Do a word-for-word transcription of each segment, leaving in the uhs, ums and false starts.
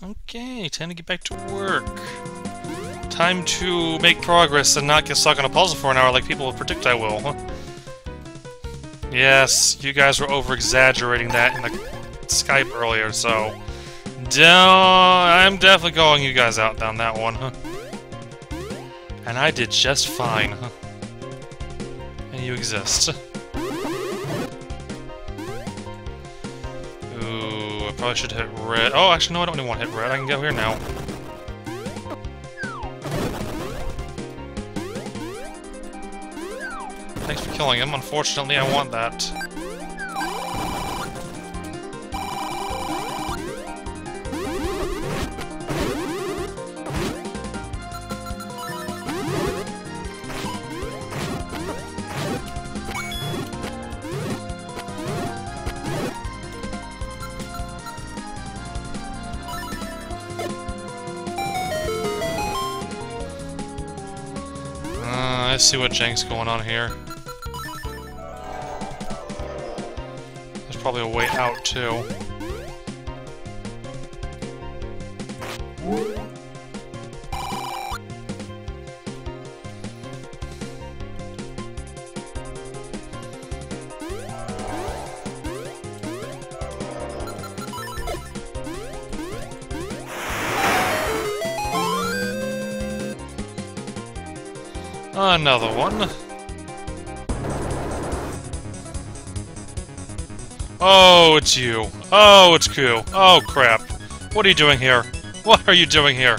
Okay, time to get back to work. Time to make progress and not get stuck on a puzzle for an hour like people will predict I will. Yes, you guys were over-exaggerating that in the Skype earlier, so... Don't... I'm definitely calling you guys out down that one, huh? And I did just fine, huh? And you exist. Ooh, I probably should hit red. Oh, actually, no, I don't even want to hit red. I can go here now. Thanks for killing him. Unfortunately, I want that. Uh, I see what Jank's going on here. Probably a way out, too. Another one. Oh, it's you. Oh, it's Ku. Oh, crap. What are you doing here? What are you doing here?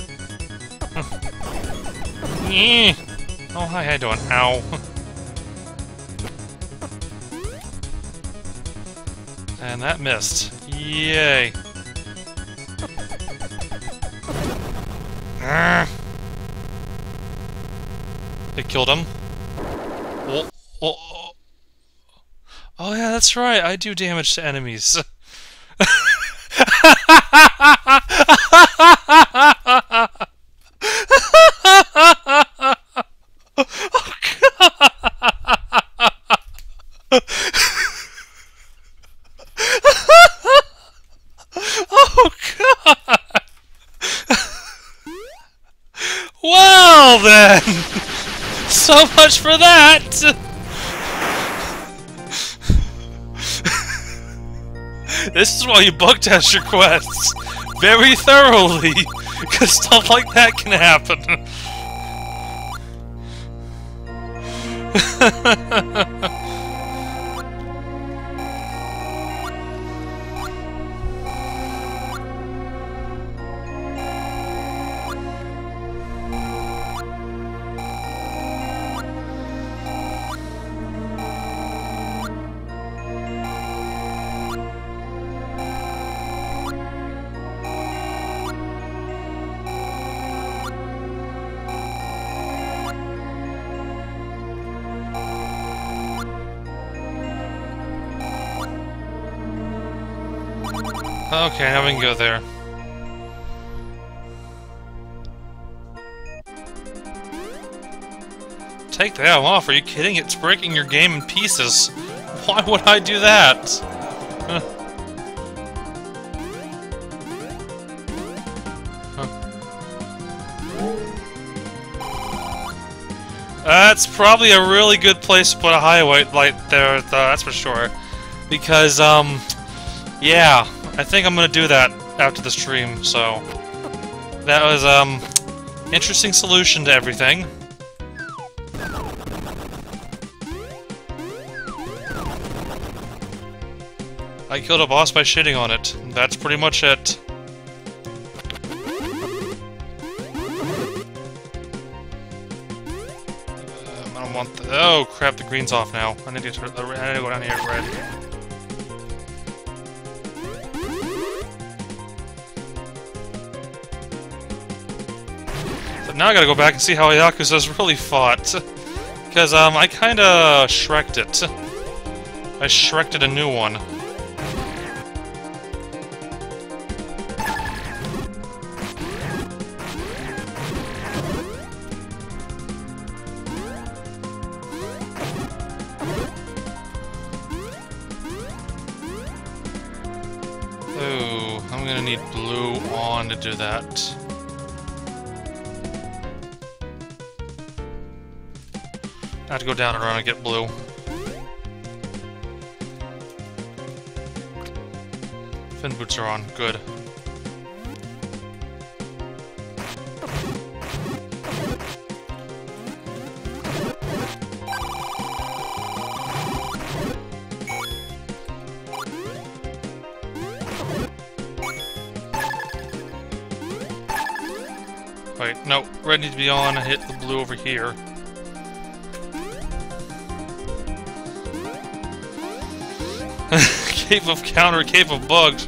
Oh, hi, how you doing? Ow. And that missed. Yay. It killed him. Oh, oh, oh. Oh yeah, that's right, I do damage to enemies. Oh, oh God! Well then! So much for that! This is why you bug test your quests very thoroughly, because stuff like that can happen. Okay, now we can go there. Take that off, are you kidding? It's breaking your game in pieces. Why would I do that? Huh. Huh. That's probably a really good place to put a highlight light there, that's for sure. Because, um, yeah. I think I'm gonna do that after the stream, so... That was, um... interesting solution to everything. I killed a boss by shitting on it. That's pretty much it. Um, I don't want the... Oh, crap, the green's off now. I need to, I need to go down here at red. Now I gotta go back and see how Yakuza's really fought. Because, um, I kinda Shrek'd it. I Shrek'd it a new one. Oh, I'm gonna need blue on to do that. I have to go down and around and get blue. Fin boots are on. Good. Wait, no. Red needs to be on. Hit the blue over here. Cave of counter, cave of bugs.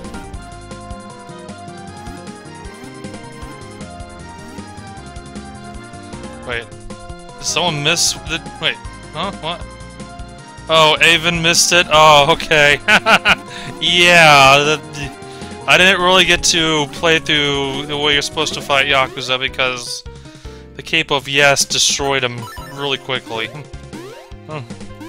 Wait. Did someone miss the... Wait. Huh? What? Oh, Avon missed it? Oh, okay. Yeah. The, I didn't really get to play through the way you're supposed to fight Yakuza because the Cape of Yes destroyed him really quickly. Huh.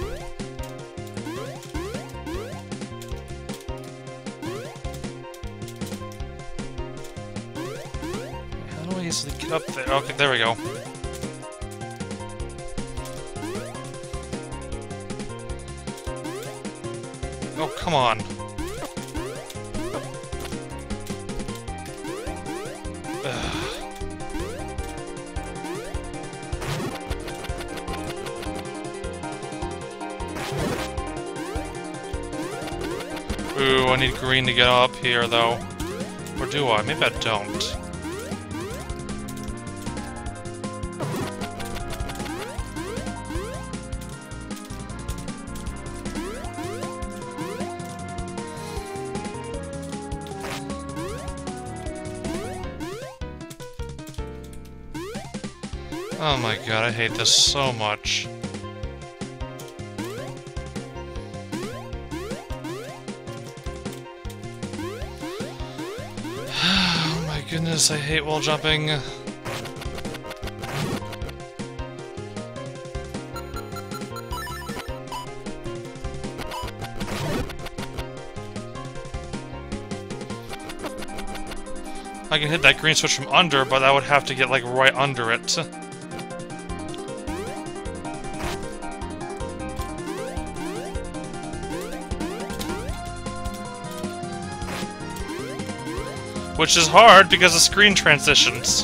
How do I easily get up there? Okay, there we go. Oh, come on. Ooh, I need green to get up here, though. Or do I? Maybe I don't. Oh my god, I hate this so much. Oh my goodness, I hate wall jumping. I can hit that green switch from under, but I would have to get, like, right under it. Which is hard because of screen transitions.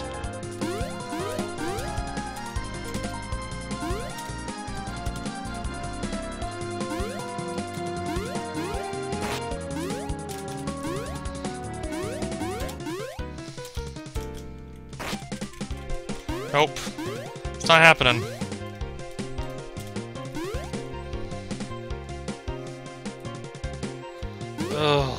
Nope. It's not happening. Ugh.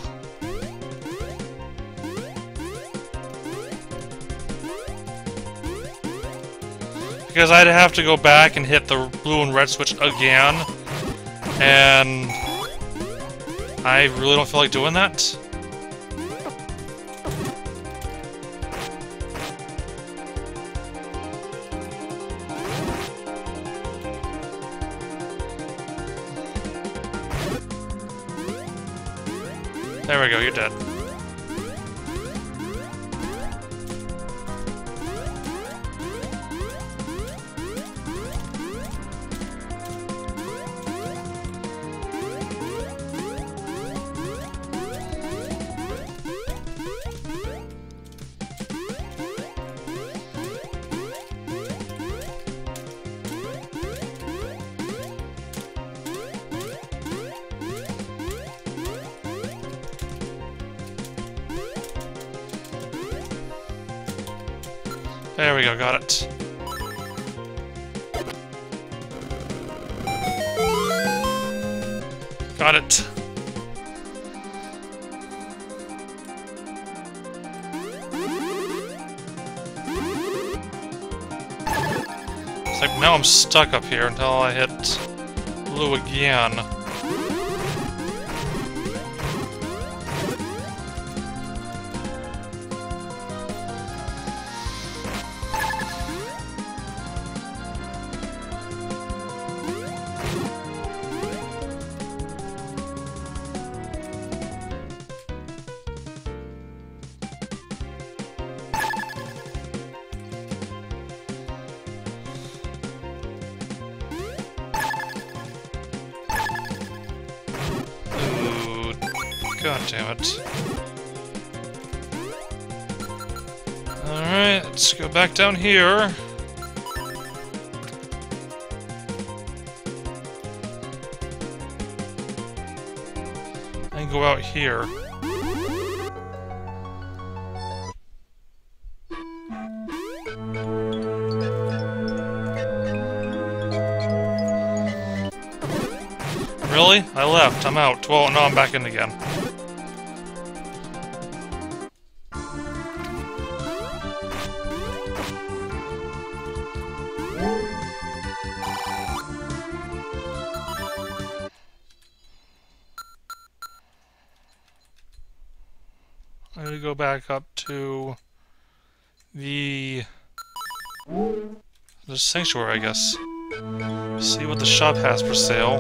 Because I'd have to go back and hit the blue and red switch again, and I really don't feel like doing that. There we go, you're dead. There we go, got it. Got it. It's like now I'm stuck up here until I hit blue again. God damn it. Alright, let's go back down here. And go out here. Really? I left. I'm out. Well, no, I'm back in again. I'm gonna go back up to the the sanctuary, I guess. See what the shop has for sale.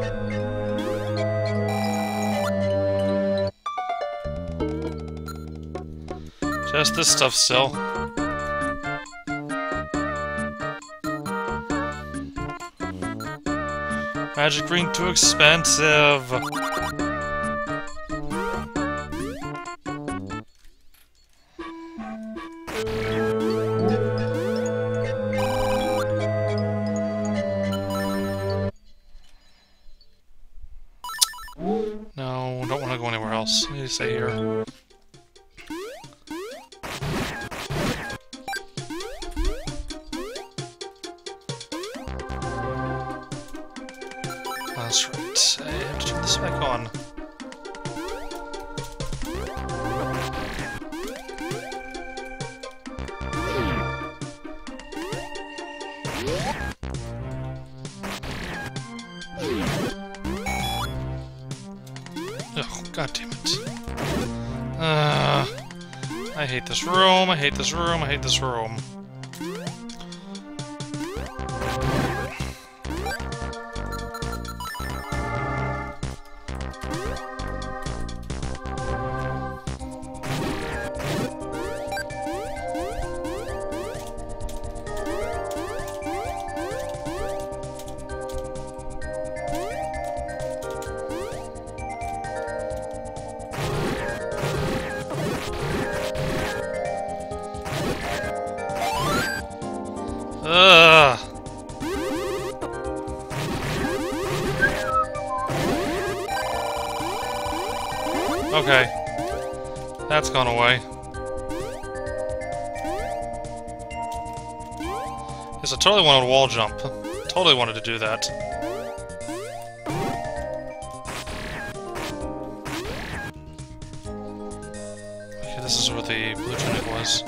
Just this stuff still. Magic ring too expensive. No, don't want to go anywhere else. I need to stay here. That's right. I have to turn this back on. Oh, god damn it. Uh, I hate this room, I hate this room, I hate this room. Ugh. Okay. That's gone away. Yes, I totally wanted a wall jump. Totally wanted to do that. Okay, this is where the blue tunic was.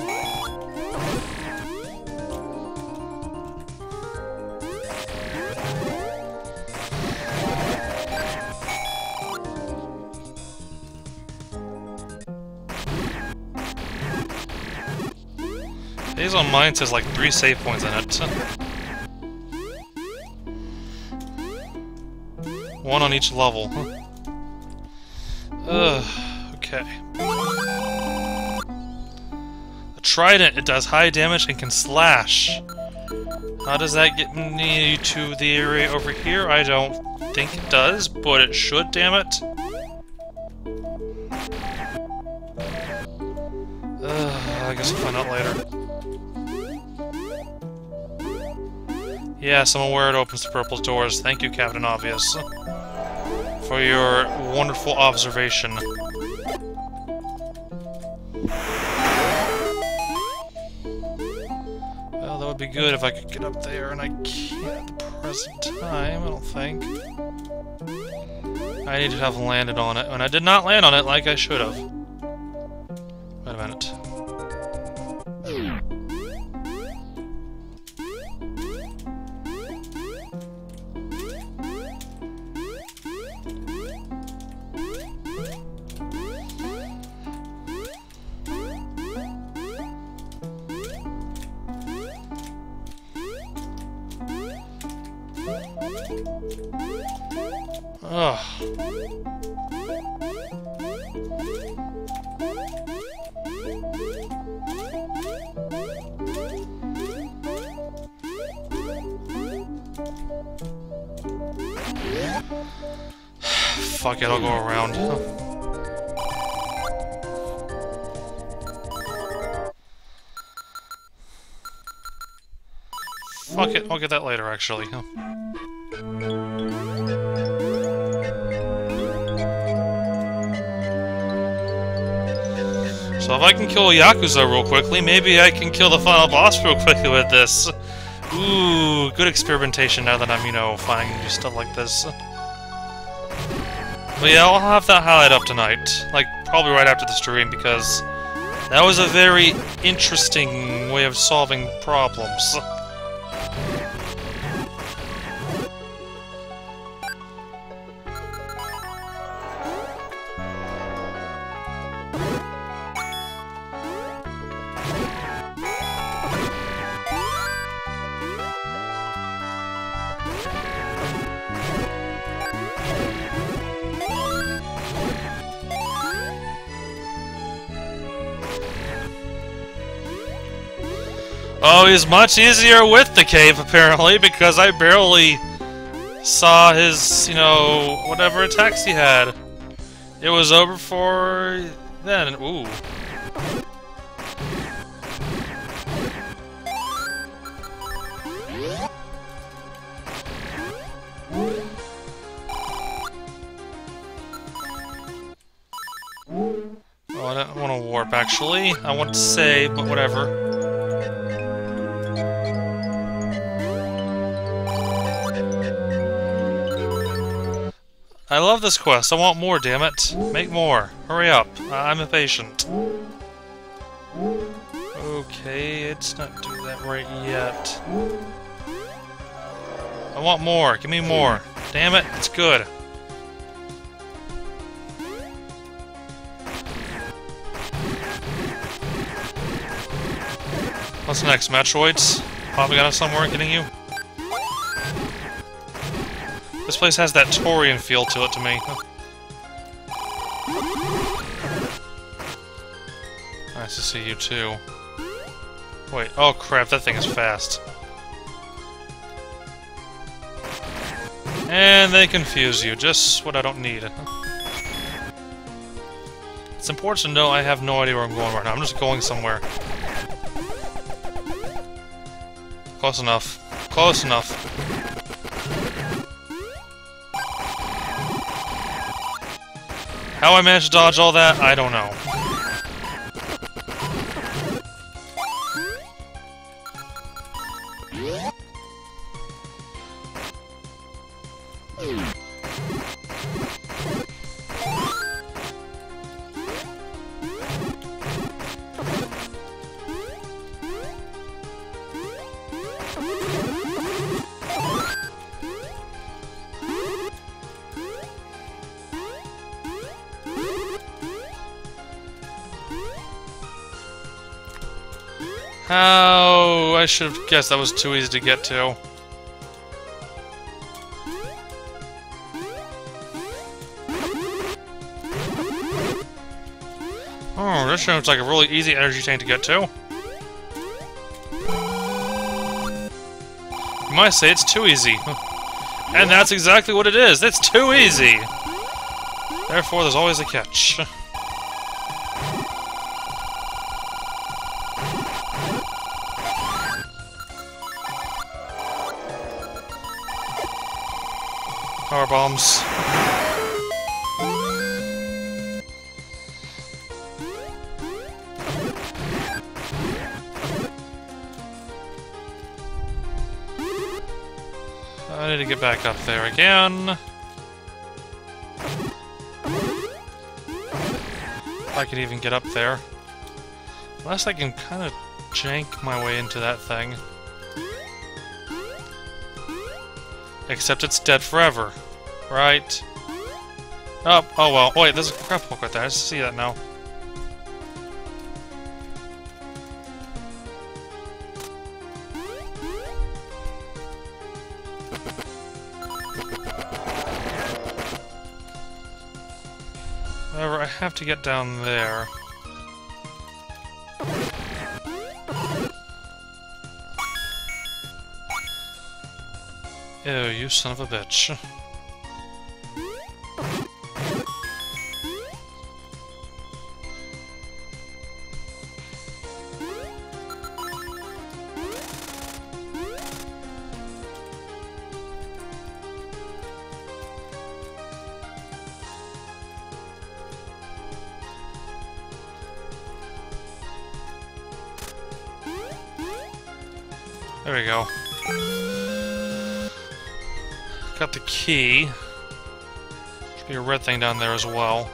Days on mine says like three save points in it. One on each level. Ugh, okay. A trident, it does high damage and can slash. How does that get me to the area over here? I don't think it does, but it should, damn it. Ugh, I guess we'll find out later. Yes, I'm aware it opens the purple doors. Thank you, Captain Obvious, for your wonderful observation. Well, that would be good if I could get up there, and I can't at the present time, I don't think. I need to have landed on it, and I did not land on it like I should have. Wait a minute. Ugh. Fuck it, I'll go around. fuck it, I'll get that later, actually. So if I can kill Yakuza real quickly, maybe I can kill the final boss real quickly with this. Ooh, good experimentation now that I'm, you know, finding new stuff like this. But yeah, I'll have that highlight up tonight. Like, probably right after the stream, because that was a very interesting way of solving problems. Oh, he's much easier with the cave, apparently, because I barely saw his, you know, whatever attacks he had. It was over for then. Ooh. Oh, I don't want to warp, actually. I want to save, but whatever. I love this quest. I want more, damn it. Make more. Hurry up. I'm impatient. Okay, it's not doing that right yet. I want more. Give me more. Damn it, it's good. What's next, Metroids? Popping out of somewhere, getting you? This place has that Torian feel to it to me. Nice to see you too. Wait, oh crap, that thing is fast. And they confuse you, just what I don't need. It's important to know I have no idea where I'm going right now. I'm just going somewhere. Close enough. Close enough. How I managed to dodge all that, I don't know. How... I should have guessed that was too easy to get to. Oh, this seems like a really easy energy tank to get to. You might say it's too easy. And that's exactly what it is! It's too easy! Therefore, there's always a catch. Power bombs. I need to get back up there again. If I could even get up there. Unless I can kind of jank my way into that thing. Except it's dead forever. Right? Oh, oh well. Wait, there's a crap hook right there. I just see that now. However, I have to get down there. Ew, you son of a bitch. There we go. Got the key. Should be a red thing down there as well.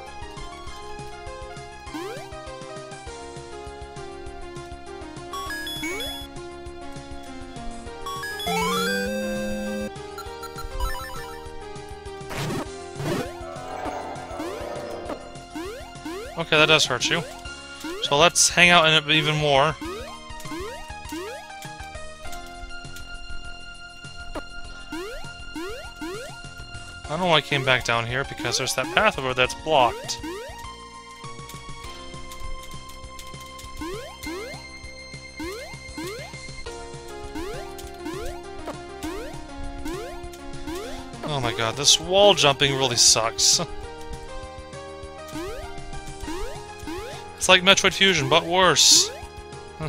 Okay, that does hurt you. So let's hang out in it even more. I don't know why I came back down here, because there's that path over that's blocked. Oh my god, this wall jumping really sucks. It's like Metroid Fusion, but worse. Huh.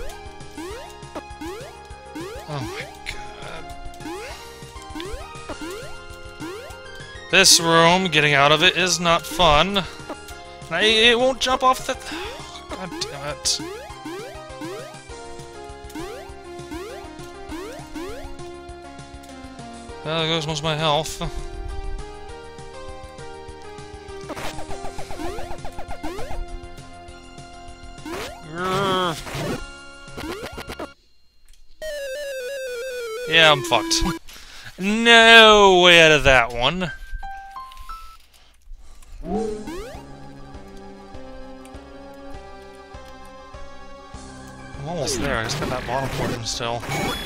Oh my god. This room, getting out of it, is not fun. I, it won't jump off the... God damn it. Well, there goes most of my health. Yeah, I'm fucked. No way out of that one. I'm almost there, I just got that bottom portion still.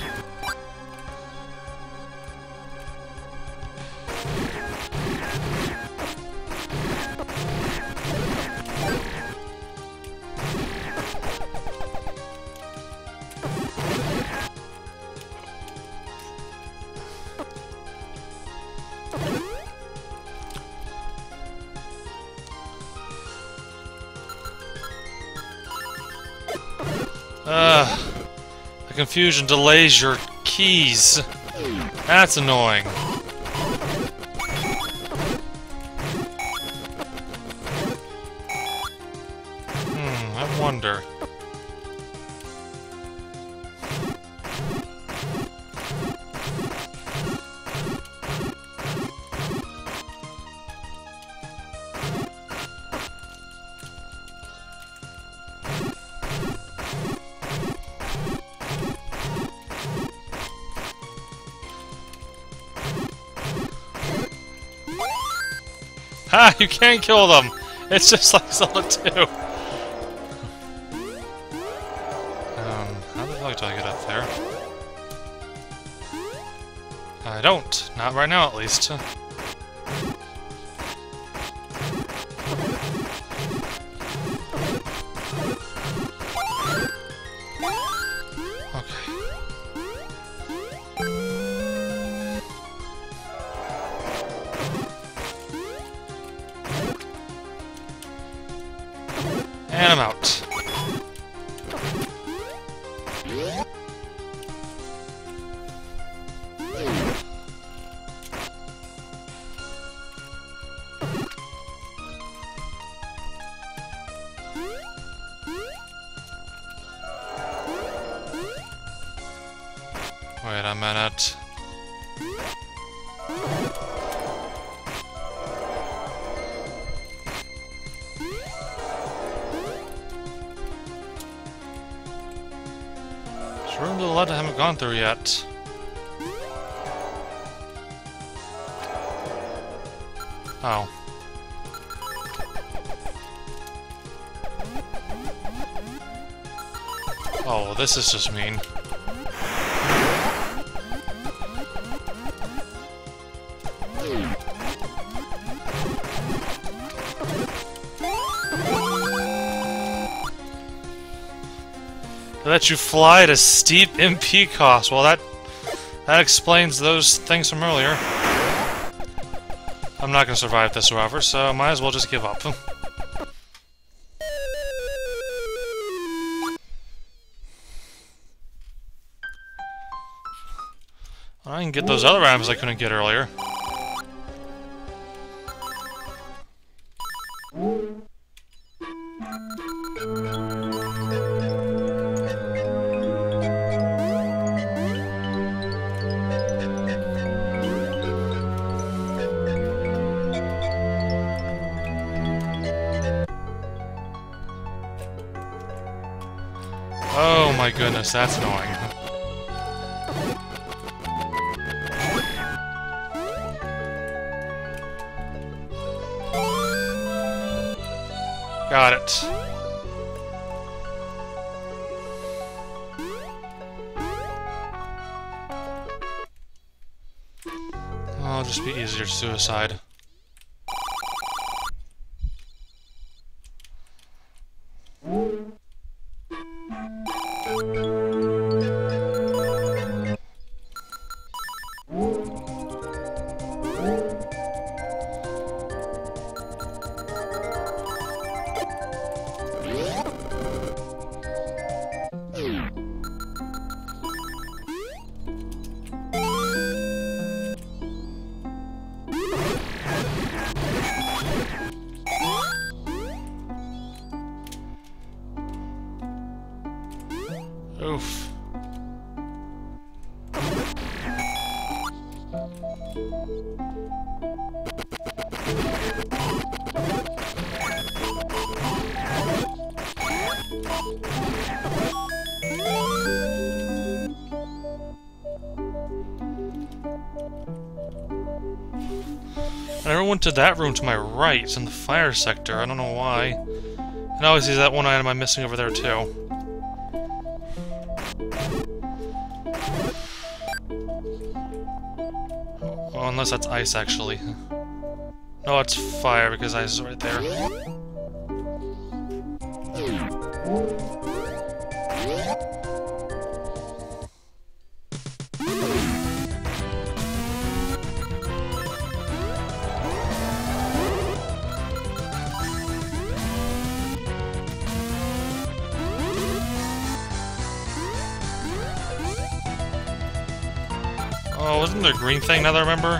Ugh. The confusion delays your keys. That's annoying. Hmm, I wonder. Ha! You can't kill them! It's just like Zelda two! Um, how the fuck do I get up there? I don't. Not right now, at least. And I'm out. Wait a minute. There's room to the left I haven't gone through yet. Oh. Oh, well, this is just mean. They let you fly at a steep M P cost. Well, that that explains those things from earlier. I'm not gonna survive this, however, so I might as well just give up. I can get those other items I couldn't get earlier. Oh my goodness, that's annoying. Got it. Oh, it'll just be easier suicide. Oof. I never went to that room to my right, in the fire sector. I don't know why. And obviously that one item I'm missing over there, too. Oh, unless that's ice, actually. No, it's fire, because ice is right there. Oh, wasn't there a green thing now that I remember?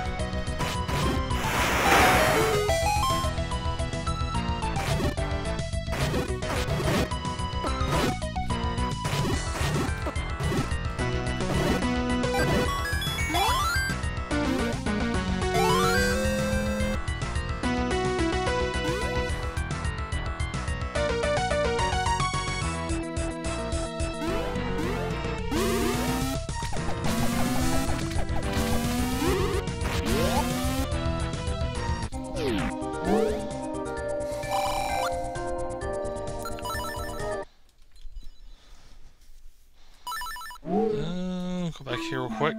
Uh, go back here real quick.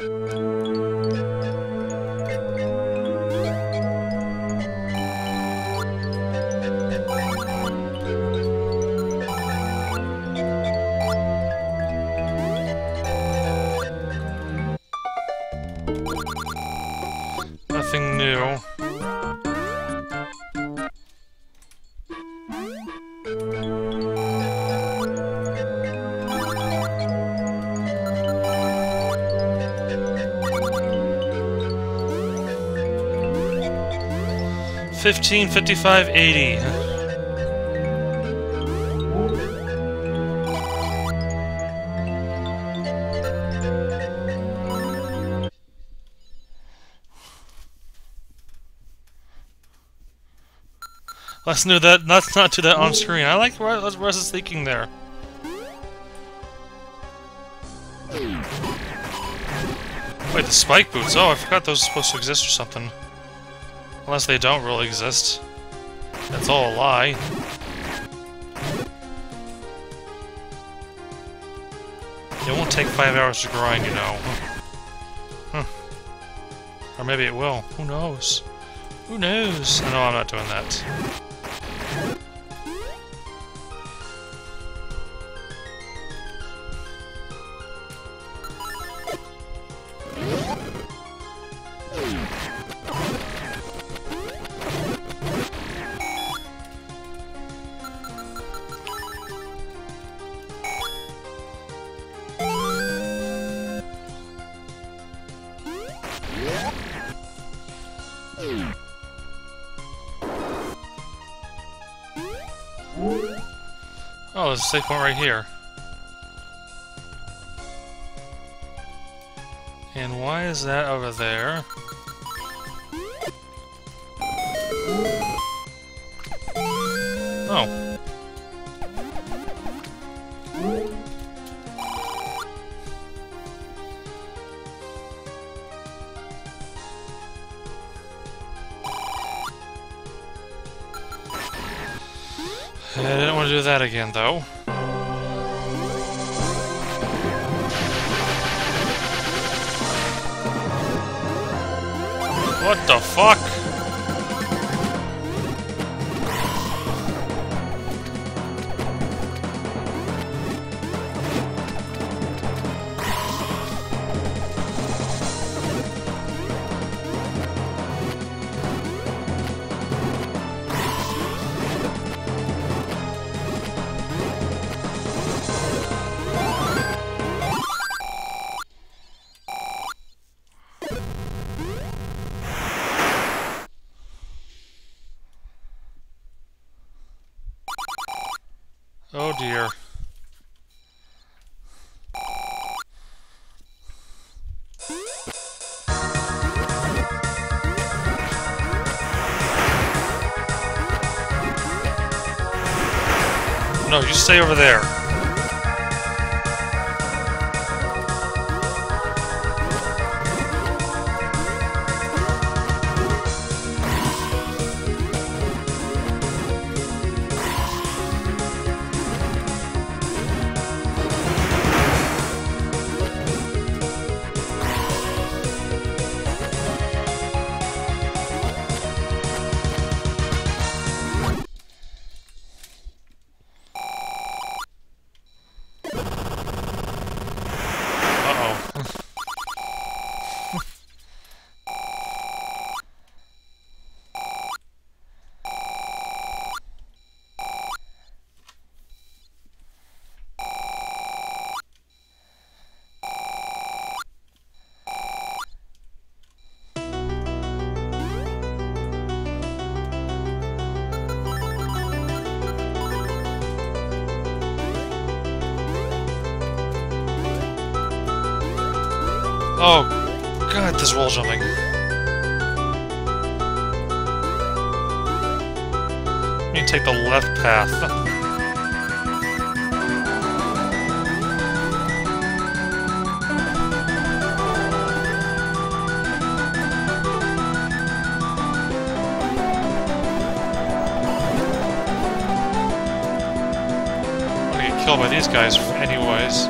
Nothing new. Fifteen, fifty-five, eighty. Let's do that. Let's not do that on screen. I like what Russ is thinking there. Wait, the spike boots. Oh, I forgot those are supposed to exist or something. Unless they don't really exist. That's all a lie. It won't take five hours to grind, you know. Huh. Or maybe it will. Who knows? Who knows? I know I'm not doing that. Oh, there's a safe point right here. And why is that over there? Oh. I didn't want to do that again, though. What the fuck? Oh dear. No, you stay over there. Oh, God, this wall jumping. You take the left path. I'm gonna get killed by these guys anyways.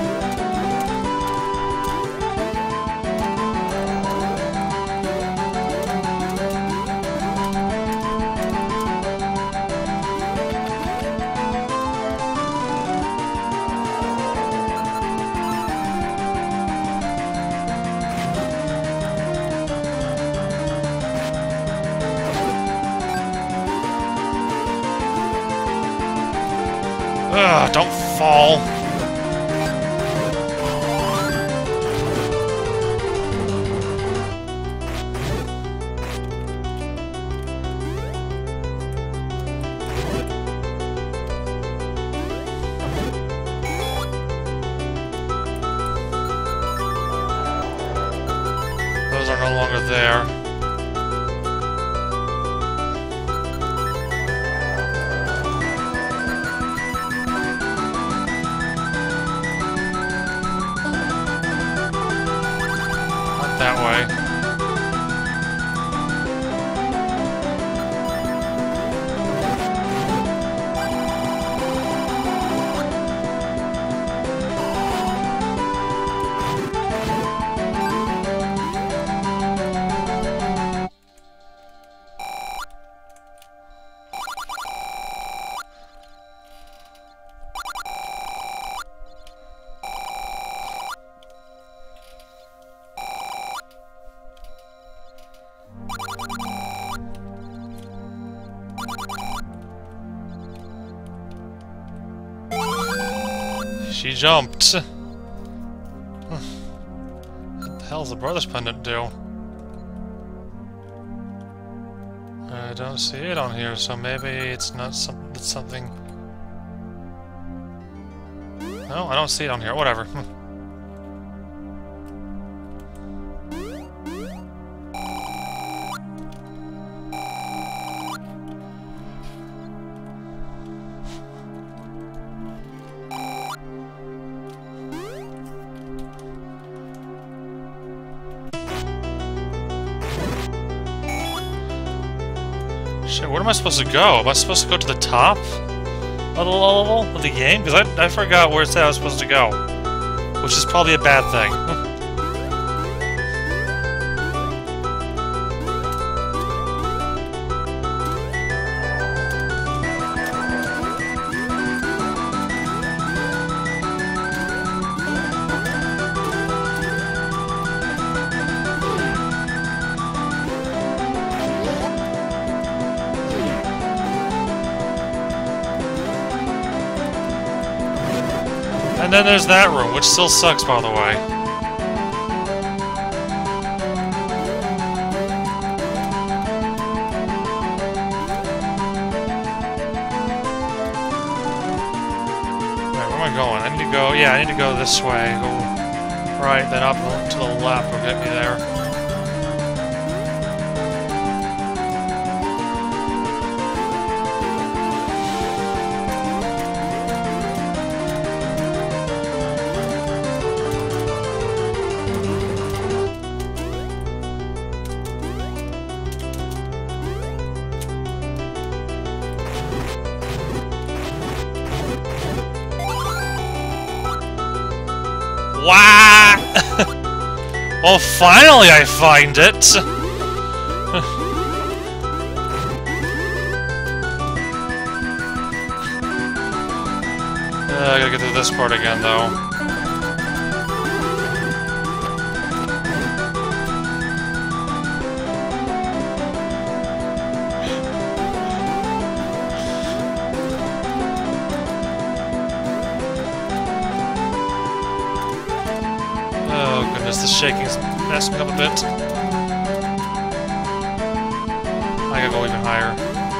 Ugh, don't fall. Those are no longer there. That way. She jumped. What the hell's the Brothers Pendant do? I don't see it on here, so maybe it's not some it's something. No, I don't see it on here. Whatever. Shit, where am I supposed to go? Am I supposed to go to the top? of the level of the game? Because I, I forgot where it said I was supposed to go. Which is probably a bad thing. And then there's that room, which still sucks, by the way. Alright, where am I going? I need to go... Yeah, I need to go this way. Go right, then up to the left will get me there. Wah! Well, finally I find it! uh, I gotta get through this part again, though. Oh goodness, the shaking's messed me up a bit. I gotta go even higher.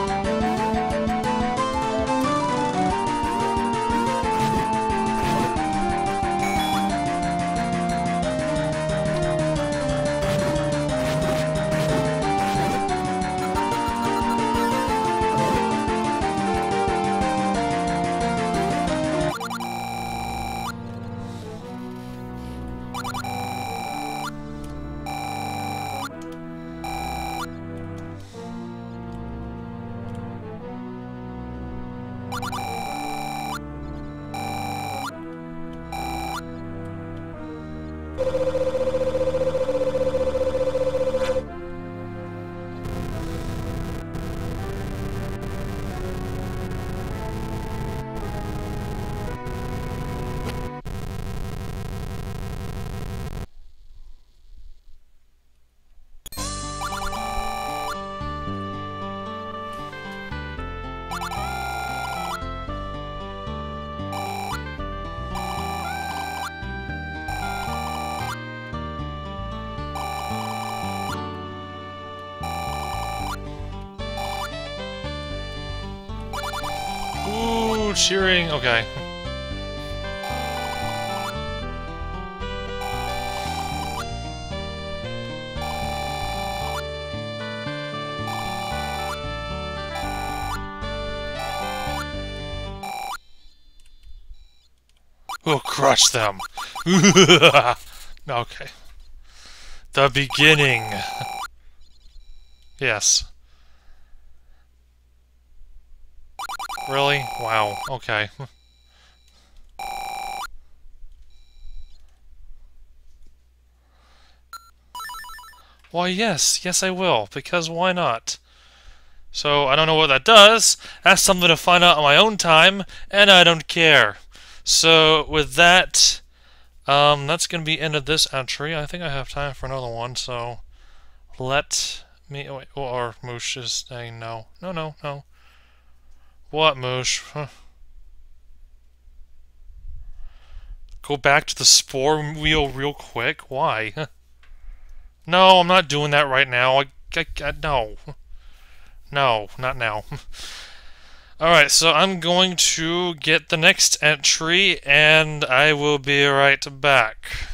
Ooh, cheering. Okay. We'll crush them. Okay. The beginning. Yes. Really? Wow. Okay. Why, yes. Yes, I will. Because why not? So, I don't know what that does. That's something to find out on my own time, and I don't care. So, with that, um, that's going to be end of this entry. I think I have time for another one, so let me... Oh, wait, or Moosh is saying no. No, no, no. What, Moosh? Huh. Go back to the spore wheel real quick? Why? No, I'm not doing that right now. I, I, I no. No, not now. Alright, so I'm going to get the next entry, and I will be right back.